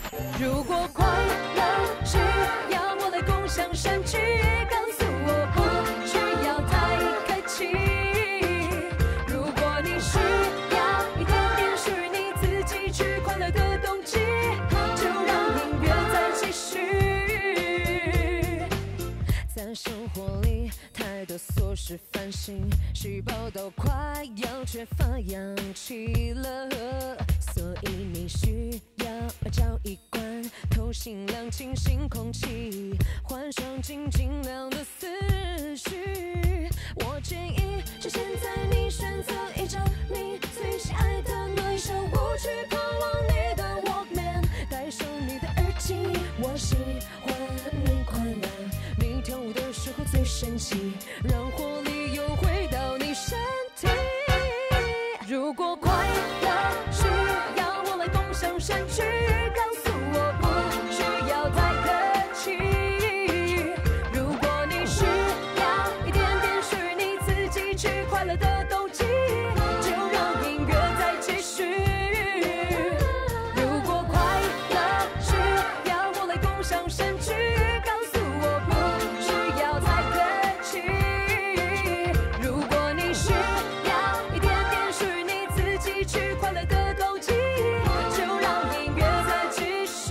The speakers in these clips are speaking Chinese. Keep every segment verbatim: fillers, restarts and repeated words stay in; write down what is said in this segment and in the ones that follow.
如果快乐需要我来共享盛举，告诉我不需要太客气。如果你需要一点点属于你自己去快乐的动机，就让音乐再继续。在生活里太多琐事烦心，细胞都快要缺乏氧气了，所以你需要找一罐透心凉清新空气，换上静静凉的思绪。我建议是现在你选择一张你最喜爱的那一首舞曲，抛往你的 Walkman， 戴上你的耳机。我喜欢你快乐，你跳舞的时候最神奇，让活力又回到你身体。如果快乐需要我来共享盛举，告诉我不需要太客气。如果你需要一点点属于你自己去快乐的动机，就让音乐再继续。如果快乐需要我来共享盛举，告诉我不需要太客气。如果你需要一点点属于你自己去快乐的动机，就让音乐再继续。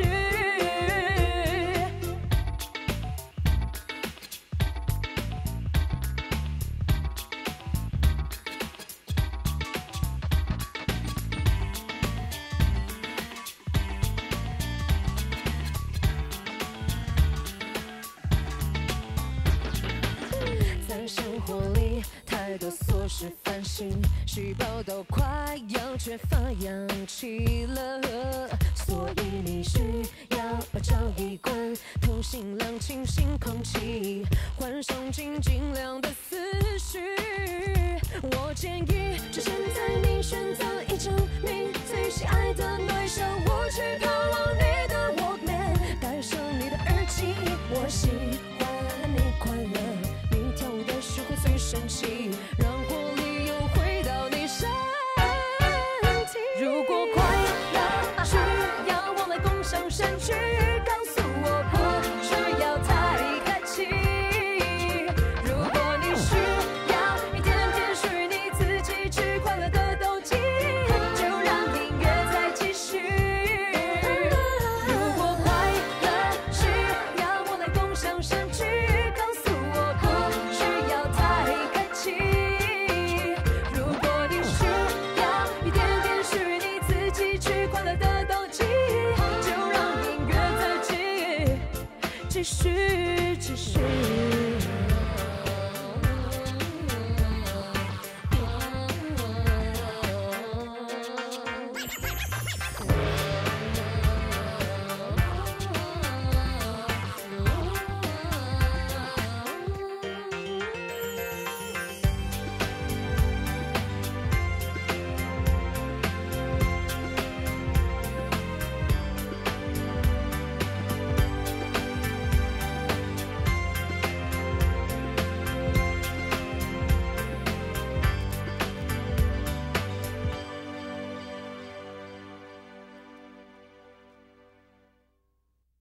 在生活里太多琐事烦心，细胞都快要缺乏氧气了，所以你需要找一罐透心凉清新空气，换上静静凉的思绪。我建议是现在你选择一张你最喜爱的那一首舞曲，抛往你的 Walkman， 戴上你的耳机。我喜欢你快乐，你跳舞的时候最神奇，让活力又回到你身体。如果快乐需要我来共享盛举，告诉我不需要太客气。如果你需要一点点属于你自己去快乐的动机，就让音乐再继续。如果快乐需要我来共享盛举，告诉我不需要太客气。如果你需要一点点属于你自己去快乐的动机，就让音乐再继继续继续。